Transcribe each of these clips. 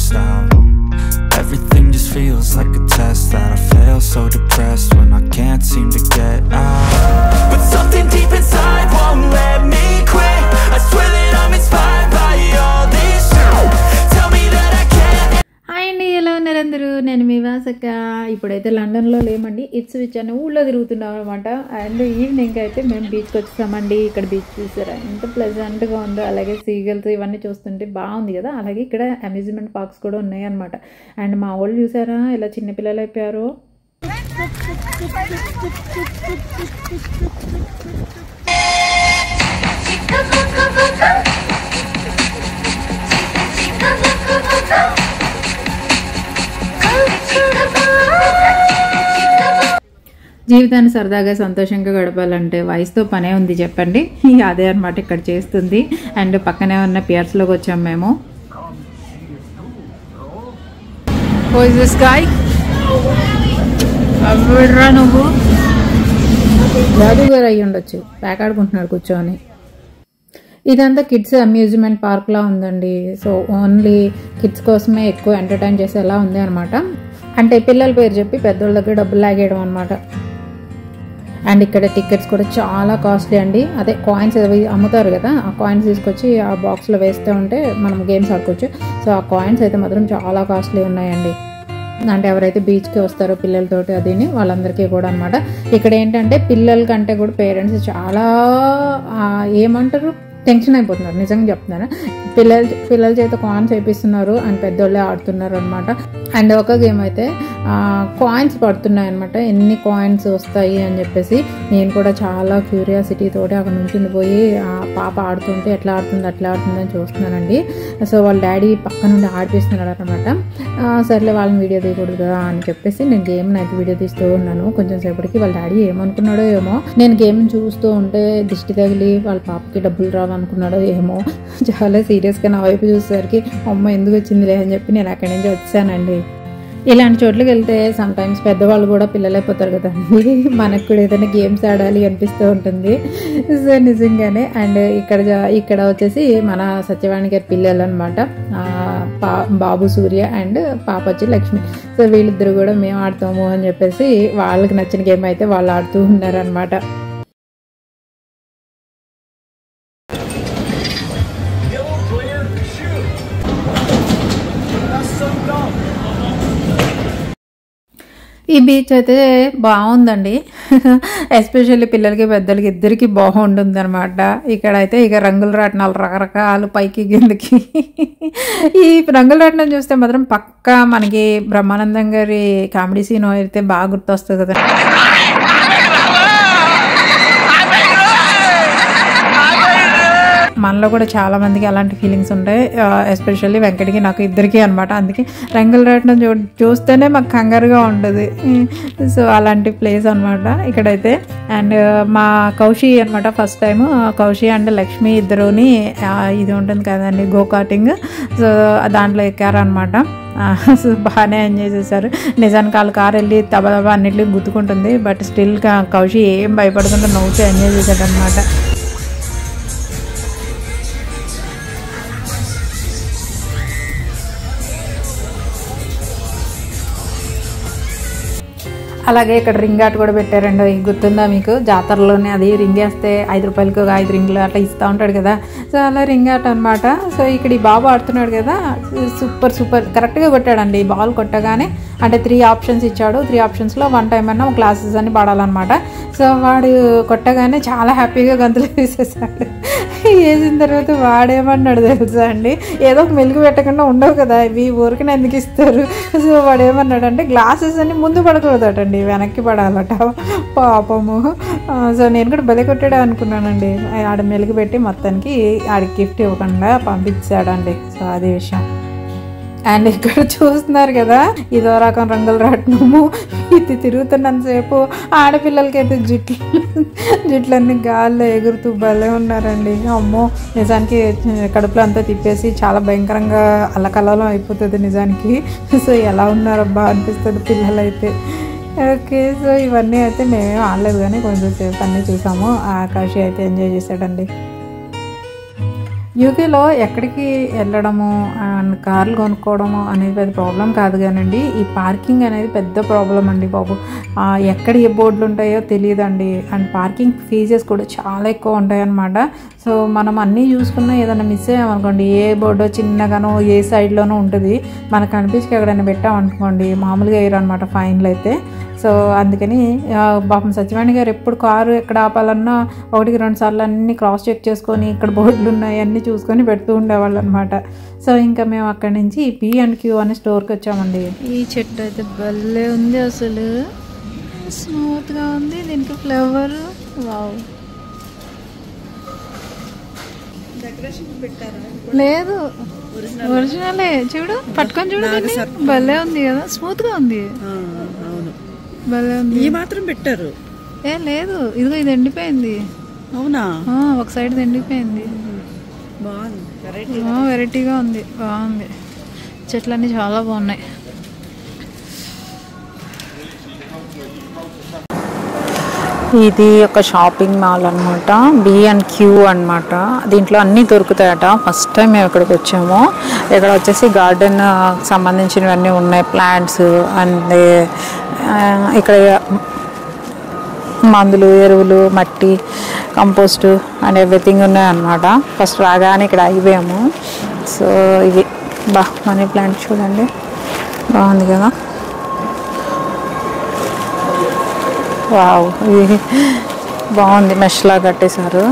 stressed out. Everything just feels like a test that I fail, so depressed when I can't seem to get out. But something deep inside won't let me quit. I swear that I'm inspired by all this shit. Tell me that I can't. Hi అండి, ఎలా ఉన్నారు అందరూ? నేను మీ వాసక్క. ఇప్పుడైతే లండన్లో లేమండి, Ipswich అనే ఊళ్ళో తిరుగుతున్నాం అనమాట. అండ్ ఈవినింగ్ అయితే మేము బీచ్కి వచ్చేసామండి. ఇక్కడ బీచ్ చూసారా ఎంత ప్లెజెంట్గా ఉందో, అలాగే సీగల్స్ ఇవన్నీ చూస్తుంటే బాగుంది కదా. అలాగే ఇక్కడ అమ్యూజ్మెంట్ పార్క్స్ కూడా ఉన్నాయి అనమాట. అండ్ మా వాళ్ళు చూసారా ఇలా చిన్నపిల్లలు అయిపోయారు. జీవితాన్ని సరదాగా సంతోషంగా గడపాలంటే వయసుతో పనే ఉంది చెప్పండి. అదే అనమాట ఇక్కడ చేస్తుంది. అండ్ పక్కనే ఉన్న పియర్స్లోకి వచ్చాం మేము. నువ్వు జాదుగారు అయ్యి ఉండొచ్చు, పేకాడుకుంటున్నాడు కూర్చొని. ఇదంతా కిడ్స్ అమ్యూజ్మెంట్ పార్క్లా ఉందండి. సో ఓన్లీ కిడ్స్ కోసమే ఎక్కువ ఎంటర్టైన్ చేసేలా ఉంది అనమాట. అంటే పిల్లల పేరు చెప్పి పెద్దోళ్ళ దగ్గర డబ్బులు లాగేయడం అనమాట. అండ్ ఇక్కడ టికెట్స్ కూడా చాలా కాస్ట్లీ అండి. అదే కాయిన్స్ అవి అమ్ముతారు కదా, ఆ కాయిన్స్ తీసుకొచ్చి ఆ బాక్స్లో వేస్తూ ఉంటే మనం గేమ్స్ ఆడుకోవచ్చు. సో ఆ కాయిన్స్ అయితే మాత్రం చాలా కాస్ట్లీ ఉన్నాయండి. అంటే ఎవరైతే బీచ్కి వస్తారో పిల్లలతోటి అదిని వాళ్ళందరికీ కూడా అనమాట. ఇక్కడ ఏంటంటే పిల్లల కంటే కూడా పేరెంట్స్ చాలా ఏమంటారు టెన్షన్ అయిపోతున్నారు. నిజంగా చెప్తున్నాను, పిల్లల చేత కాయిన్స్ వేపిస్తున్నారు అండ్ పెద్దోళ్ళే ఆడుతున్నారు అనమాట. అండ్ ఒక గేమ్ అయితే కాయిన్స్ పడుతున్నాయి అనమాట, ఎన్ని కాయిన్స్ వస్తాయి అని చెప్పేసి. నేను కూడా చాలా క్యూరియాసిటీ తోటి అక్కడ నుంచి పోయి పాప ఆడుతుంటే ఎట్లా ఆడుతుంది అట్లా ఆడుతుంది అని చూస్తున్నానండి. సో వాళ్ళ డాడీ పక్క నుండి ఆడిపిస్తున్నాడు అనమాట. సర్లే వాళ్ళని వీడియో తీయకూడదు కదా అని చెప్పేసి నేను గేమ్ని అయితే వీడియో తీస్తూ ఉన్నాను. కొంచెం సేపటికి వాళ్ళ డాడీ ఏమనుకున్నాడో ఏమో, నేను గేమ్ని చూస్తూ ఉంటే దిష్టి తగిలి వాళ్ళ పాపకి డబ్బులు రావనుకున్నాడో ఏమో. చాలా సీరియస్గా నా వైపు చూసేసరికి అమ్మ ఎందుకు వచ్చిందిలే అని చెప్పి నేను అక్కడి నుంచి వచ్చానండి. ఇలాంటి చోట్లకి వెళ్తే సమ్టైమ్స్ పెద్దవాళ్ళు కూడా పిల్లలైపోతారు కదండి. మనకు కూడా ఏదైనా గేమ్స్ ఆడాలి అనిపిస్తూ ఉంటుంది. సో నిజంగానే. అండ్ ఇక్కడ వచ్చేసి మన సత్యవాణి గారి పిల్లలు అనమాట, బాబు సూర్య అండ్ పాప వచ్చి లక్ష్మి. సో వీళ్ళిద్దరు కూడా మేము ఆడతాము అని చెప్పేసి వాళ్ళకి నచ్చిన గేమ్ అయితే వాళ్ళు ఆడుతూ ఉన్నారనమాట. ఈ బీచ్ అయితే బాగుందండి, ఎస్పెషల్లీ పిల్లలకి పెద్దలకి ఇద్దరికి బాగుంటుంది అనమాట. ఇక్కడైతే ఇక రంగుల రాట్నాలు రకరకాలు పైకి కిందకి. ఈ రంగుల రాట్నం చూస్తే మాత్రం పక్కా మనకి బ్రహ్మానందం గారి కామెడీ సీన్ అయితే బాగా గుర్తొస్తుంది కదా. మనలో కూడా చాలా మందికి అలాంటి ఫీలింగ్స్ ఉంటాయి, ఎస్పెషల్లీ వెంకటకి నాకు ఇద్దరికి అనమాట. అందుకే రంగుల రాట్నం చూస్తేనే మాకు కంగారుగా ఉంటుంది. సో అలాంటి ప్లేస్ అనమాట ఇక్కడైతే. అండ్ మా కౌశి అనమాట first time, Kaushi and Lakshmi ఇద్దరుని ఇది ఉంటుంది కదండి గో కార్టింగ్. సో దాంట్లో ఎక్కారనమాట. సో బాగానే ఎంజాయ్ చేశారు. నిజానికి వాళ్ళ కారు వెళ్ళి తబా అన్నిటికీ గుర్తుకుంటుంది, బట్ స్టిల్ కౌశి ఏం భయపడకుండా నవ్వుతూ ఎంజాయ్ చేశాడు అనమాట. అలాగే ఇక్కడ రింగ్ ఆట కూడా పెట్టారండి, గుర్తుందా మీకు? జాతరలోనే అది రింగ్ వేస్తే 5 రూపాయలకి 5 రింగులు అట్లా ఇస్తూ ఉంటాడు కదా. సో అలా రింగ్ ఆట అనమాట. సో ఇక్కడ ఈ బాబు ఆడుతున్నాడు కదా, సూపర్ కరెక్ట్గా కొట్టాడండి. బాల్ కొట్టగానే అంటే 3 ఆప్షన్స్ ఇచ్చాడు. 3 ఆప్షన్స్లో 1 టైం అన్నా క్లాసెస్ అని పాడాలన్నమాట. సో వాడు కొట్టగానే చాలా హ్యాపీగా గంతులు వేసేసాడు. వేసిన తర్వాత వాడేమన్నాడు తెలుసా అండి, ఏదో ఒక మెలుగు పెట్టకుండా ఉండవు కదా ఇవి, ఊరికనే ఎందుకు ఇస్తారు. సో వాడు ఏమన్నాడు అంటే గ్లాసెస్ అన్ని ముందు పడకూడదటండి, వెనక్కి పడాలట పాపము. సో నేను కూడా బలి కొట్టాడే అనుకున్నానండి. ఆడ మెలుగు పెట్టి మొత్తానికి ఆడికి గిఫ్ట్ ఇవ్వకుండా పంపించాడండి. సో అది విషయం. అండ్ ఇక్కడ చూస్తున్నారు కదా, ఇదో రకం రంగుల రాట్నము. ఇది తిరుగుతున్నంతసేపు ఆడపిల్లలకైతే జుట్లన్నీ గాల్లో ఎగురుతూ భలే ఉన్నారండి. అమ్మో, నిజానికి కడుపులో అంతా తిప్పేసి చాలా భయంకరంగా అల్లకల్లోలం అయిపోతుంది నిజానికి. సో ఎలా ఉన్నారబ్బా అనిపిస్తుంది పిల్లలైతే. ఓకే, సో ఇవన్నీ అయితే మేమేం ఆడలేదు కానీ కొంచెం సేపు అన్నీ చూసాము. ఆకాశి అయితే ఎంజాయ్ చేశాడండి. యూకేలో ఎక్కడికి వెళ్ళడము అండ్ కార్లు కొనుక్కోవడము అనేది పెద్ద ప్రాబ్లం కాదు కానండి, ఈ పార్కింగ్ అనేది పెద్ద ప్రాబ్లం అండి బాబు. ఎక్కడ ఏ బోర్డులు ఉంటాయో తెలియదండి. అండ్ పార్కింగ్ ఫీజెస్ కూడా చాలా ఎక్కువ ఉంటాయి అన్నమాట. సో మనం అన్నీ చూసుకున్నా ఏదైనా మిస్ అయ్యామనుకోండి, ఏ బోర్డో చిన్నగానో ఏ సైడ్లోనూ ఉంటుంది, మనకు కనిపించి ఎక్కడైనా పెట్టామనుకోండి మామూలుగా వేయరు అనమాట ఫైన్లు అయితే. సో అందుకని పాపం సత్యవాణి గారు ఎప్పుడు కారు ఎక్కడ ఆపాలన్నా 1-2 సార్లు అన్నీ క్రాస్ చెక్ చేసుకొని ఇక్కడ బోర్డులు ఉన్నాయి అన్నీ చూసుకొని పెడుతూ ఉండేవాళ్ళు అనమాట. సో ఇంకా మేము అక్కడి నుంచి P&Q అనే స్టోర్కి వచ్చామండి. ఈ చెట్టు అయితే భలే ఉంది, అసలు స్మూత్గా ఉంది, దీనికి ఫ్లేవర్ వావ్. లేదు ఒరిజినలే, చూడు పట్టుకొని చూడు, భలే ఉంది కదా, స్మూత్గా ఉంది, భలే ఉంది. ఈ మాత్రం పెట్టారు? లేదు, ఇదిగో ఇది ఎండిపోయింది. అవునా? ఒక సైడ్ ఎండిపోయింది, బాగుంది, వెరైటీగా ఉంది, బాగుంది. చెట్లన్నీ చాలా బాగున్నాయి. ఇది ఒక షాపింగ్ మాల్ అనమాట, B&Q అనమాట. దీంట్లో అన్నీ దొరుకుతాయట. ఫస్ట్ టైం మేము ఇక్కడికి వచ్చాము. ఇక్కడ వచ్చేసి గార్డెన్ సంబంధించినవన్నీ ఉన్నాయి, ప్లాంట్స్ అండ్ ఇక్కడ మందులు, ఎరువులు, మట్టి, కంపోస్టు అండ్ ఎవ్రీథింగ్ ఉన్నాయన్నమాట. ఫస్ట్ రాగానే ఇక్కడ అయిపోయాము. సో ఇది మనీ ప్లాంట్ చూడండి, బాగుంది కదా, వావ్, ఇది బాగుంది, మెష్లా కట్టేశారు.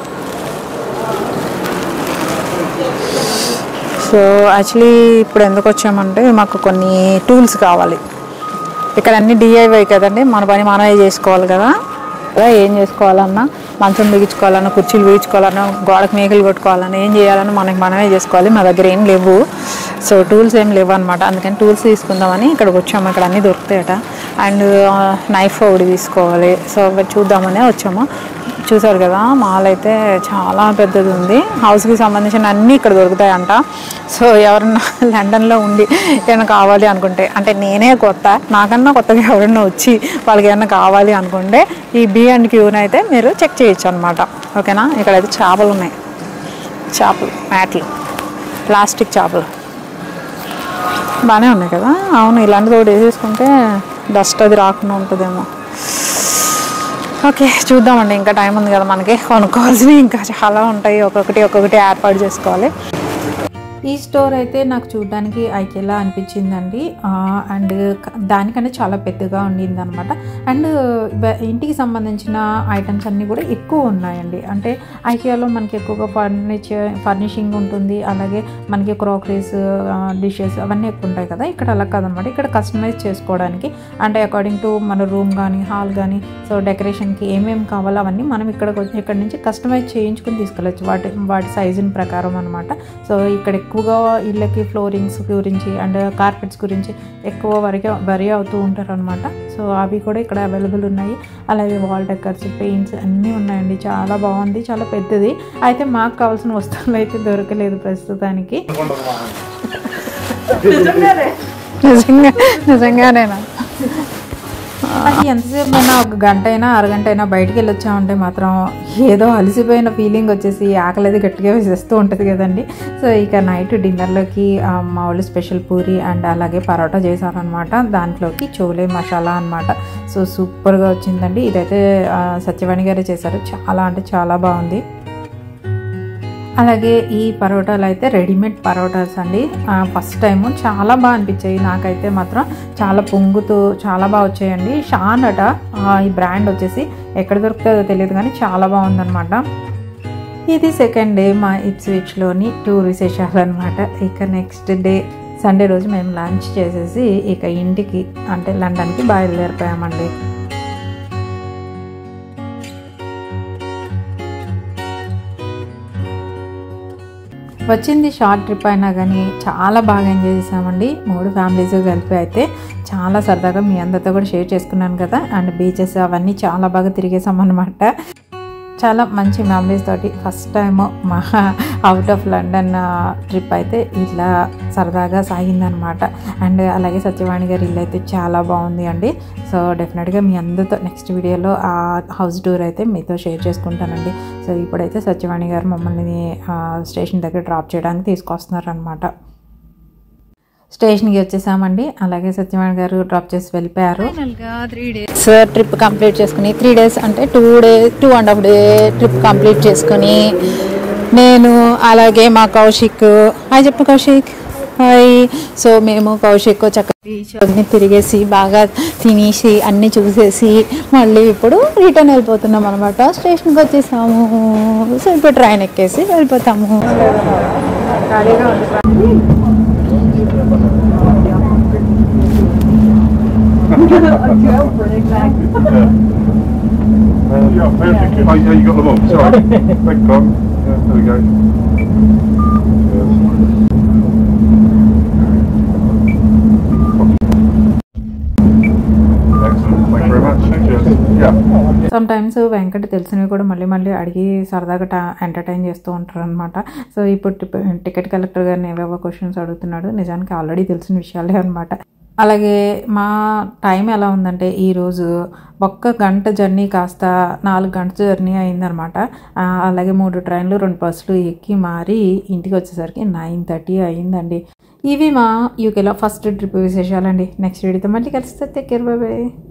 సో యాక్చువల్లీ ఇప్పుడు ఎందుకు వచ్చామంటే మాకు కొన్ని టూల్స్ కావాలి. ఇక్కడ అన్ని DIY కదండి, మన పని మనమే చేసుకోవాలి కదా. ఏం చేసుకోవాలన్నా, మంచం బిగించుకోవాలన్నా, కుర్చీలు బిగించుకోవాలన్నా, గోడకు మేకలు కొట్టుకోవాలన్నా, ఏం చేయాలన్నా మనమే చేసుకోవాలి. మా దగ్గర ఏం లేవు, సో టూల్స్ ఏం లేవు అనమాట. అందుకని టూల్స్ తీసుకుందామని ఇక్కడికి వచ్చాము. ఇక్కడ అన్నీ దొరుకుతాయట. అండ్ నైఫ్ ఒకటి తీసుకోవాలి. సో చూద్దామనే వచ్చాము. చూసారు కదా, మాల్ అయితే చాలా పెద్దది ఉంది. హౌస్కి సంబంధించిన అన్నీ ఇక్కడ దొరుకుతాయంట. సో ఎవరన్నా లండన్లో ఉండి ఏమైనా కావాలి అనుకుంటే, అంటే నేనే కొత్త, నాకన్నా కొత్తగా ఎవరన్నా వచ్చి వాళ్ళకి ఏమైనా కావాలి అనుకుంటే ఈ B&Qని అయితే మీరు చెక్ చేయొచ్చు అనమాట. ఓకేనా? ఇక్కడైతే చేపలు ఉన్నాయి, చేపలు మ్యాట్లు, ప్లాస్టిక్ చేపలు బాగానే ఉన్నాయి కదా. అవును, ఇలాంటిది ఒకటి వేసేసుకుంటే డస్ట్ అది రాకుండా ఉంటుందేమో. ఓకే, చూద్దామండి. ఇంకా టైం ఉంది కదా మనకి, కొనుక్కోవాల్సినవి ఇంకా చాలా ఉంటాయి, ఒక్కొక్కటి ఏర్పాటు చేసుకోవాలి. ఈ స్టోర్ అయితే నాకు చూడడానికి ఐకియాలా అనిపించిందండి. అండ్ దానికంటే చాలా పెద్దగా ఉండింది అనమాట. అండ్ ఇంటికి సంబంధించిన ఐటమ్స్ అన్నీ కూడా ఎక్కువ ఉన్నాయండి. అంటే ఐకియాలో మనకి ఎక్కువగా ఫర్నిషింగ్ ఉంటుంది, అలాగే మనకి క్రోకరీస్, డిషెస్ అవన్నీ ఎక్కువ ఉంటాయి కదా. ఇక్కడ అలా కాదనమాట. ఇక్కడ కస్టమైజ్ చేసుకోవడానికి, అంటే అకార్డింగ్ టు మన రూమ్ కానీ హాల్ కానీ, సో డెకరేషన్కి ఏమేమి కావాలో అవన్నీ మనం ఇక్కడ నుంచి కస్టమైజ్ చేయించుకుని తీసుకెళ్ళచ్చు, వాటి సైజుని ప్రకారం అనమాట. సో ఇక్కడ ఎక్కువగా ఇళ్ళకి ఫ్లోరింగ్స్ గురించి అండ్ కార్పెట్స్ గురించి ఎక్కువ వరి అవుతూ ఉంటారు అనమాట. సో అవి కూడా ఇక్కడ అవైలబుల్ ఉన్నాయి. అలాగే వాల్ డెకర్స్, పెయింట్స్ అన్నీ ఉన్నాయండి. చాలా బాగుంది, చాలా పెద్దది. అయితే మాకు కావాల్సిన వస్తువులు అయితే దొరకలేదు ప్రస్తుతానికి. నిజంగానేనా? ఎంతసేపు అయినా, ఒక గంట అయినా అరగంట అయినా బయటికి వెళ్ళొచ్చామంటే మాత్రం ఏదో అలసిపోయిన ఫీలింగ్ వచ్చేసి ఆకలి అది గట్టిగా వేసేస్తూ ఉంటుంది కదండి. సో ఇక నైట్ డిన్నర్లోకి మా వాళ్ళు స్పెషల్ పూరి అండ్ అలాగే పరోటా చేశారనమాట. దాంట్లోకి చోలే మసాలా అనమాట. సో సూపర్గా వచ్చిందండి. ఇదైతే సత్యవాణి గారే చేశారు. చాలా అంటే చాలా బాగుంది. అలాగే ఈ పరోటాలు అయితే రెడీమేడ్ పరోటాస్ అండి. ఫస్ట్ టైము చాలా బాగా అనిపించాయి నాకైతే మాత్రం. చాలా పొంగుతూ చాలా బాగా వచ్చాయండి. షాన్ అట ఈ బ్రాండ్ వచ్చేసి, ఎక్కడ దొరుకుతుందో తెలియదు కానీ చాలా బాగుందనమాట. ఇది సెకండ్ డే మా ఇప్స్విచ్లోని టూర్ విశేషాలు అనమాట. ఇక నెక్స్ట్ డే సండే రోజు మేము లంచ్ చేసేసి ఇక ఇంటికి అంటే లండన్కి బయలుదేరిపోయామండి. వచ్చింది షార్ట్ ట్రిప్ అయినా కానీ చాలా బాగా ఎంజాయ్ చేసామండి. 3 ఫ్యామిలీస్ కలిపి అయితే చాలా సరదాగా మీ అందరితో కూడా షేర్ చేసుకున్నాను కదా. అండ్ బీచెస్ అవన్నీ చాలా బాగా తిరిగేసామన్నమాట. చాలా మంచి మెమరీస్ తోటి ఫస్ట్ టైం మా అవుట్ ఆఫ్ లండన్ ట్రిప్ అయితే ఇలా సరదాగా సాగిందనమాట. అండ్ అలాగే సత్యవాణి గారి ఇల్లు అయితే చాలా బాగుంది అండి. సో డెఫినెట్గా మీ అందరితో నెక్స్ట్ వీడియోలో ఆ హౌస్ టూర్ అయితే మీతో షేర్ చేసుకుంటానండి. సో ఇప్పుడైతే సత్యవాణి గారు మమ్మల్ని స్టేషన్ దగ్గర డ్రాప్ చేయడానికి తీసుకొస్తున్నారనమాట. స్టేషన్కి వచ్చేసామండి. అలాగే సత్యవాణి గారు డ్రాప్ చేసి వెళ్ళిపోయారు. 3 days ట్రిప్ కంప్లీట్ చేసుకుని 3 days అంటే 2.5 day ట్రిప్ కంప్లీట్ చేసుకుని నేను అలాగే మా కౌశిక్ హాయ్ చెప్పు కౌశిక్ హాయ్. సో మేము కౌశిక్ చక్కగా బీచ్ అన్ని తిరిగేసి బాగా తినేసి అన్నీ చూసేసి మళ్ళీ ఇప్పుడు రిటర్న్ వెళ్ళిపోతున్నాం అనమాట. స్టేషన్కి వచ్చేసాము. సో ఇప్పుడు ట్రైన్ ఎక్కేసి వెళ్ళిపోతాము. You got them all. Sorry. Thank God. Yeah, there we go. Excellent. Thank you very much. Cheers. Yeah. Sometimes Venkata తెలిసినవి కూడా మళ్ళీ అడిగి సరదాగా ఎంటర్టైన్ చేస్తూ ఉంటారు అనమాట. సో ఇప్పుడు టికెట్ కలెక్టర్ గారిని ఏవేవో క్వశ్చన్స్ అడుగుతున్నాడు. నిజానికి ఆల్రెడీ తెలిసిన విషయాలే అనమాట. అలాగే మా టైం ఎలా ఉందంటే ఈరోజు 1 గంట జర్నీ కాస్త 4 గంటల జర్నీ అయిందనమాట. అలాగే 3 ట్రైన్లు 2 బస్సులు ఎక్కి మారి ఇంటికి వచ్చేసరికి 9:30 అయిందండి. ఇవి మా యూకేలో ఫస్ట్ ట్రిప్ విశేషాలండి. నెక్స్ట్ వీడియోతో మళ్ళీ కలిస్తే టేక్ కేర్, బై బై.